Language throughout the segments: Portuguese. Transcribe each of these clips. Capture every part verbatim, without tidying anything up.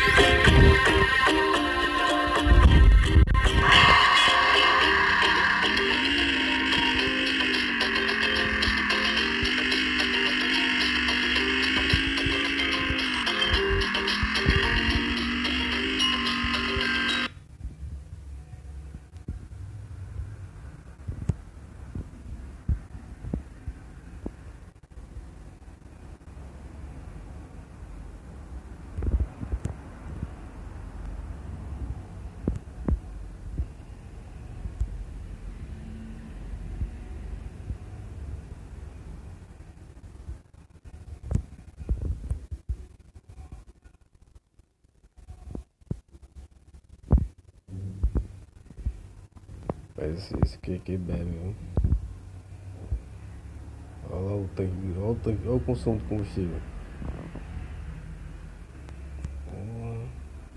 Mas esse, esse aqui, aqui bebe, viu? Olha lá o tanque, olha o, tanque, olha o consumo de combustível. Uma.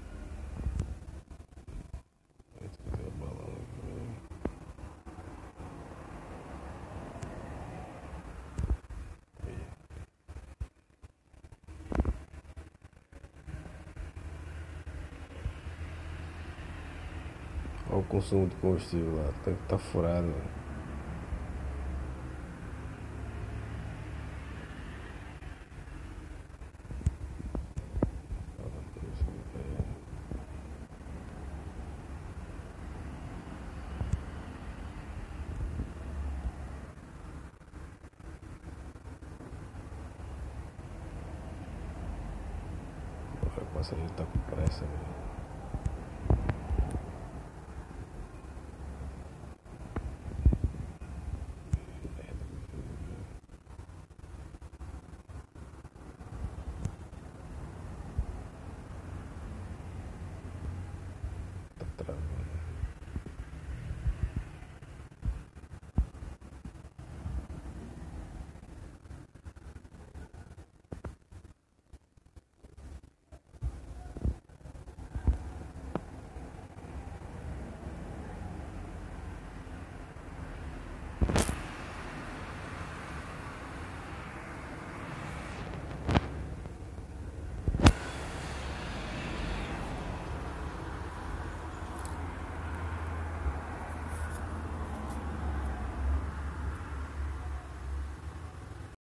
Olha o consumo de combustível lá, o tanque tá furado. O passageiro tá com pressa, velho.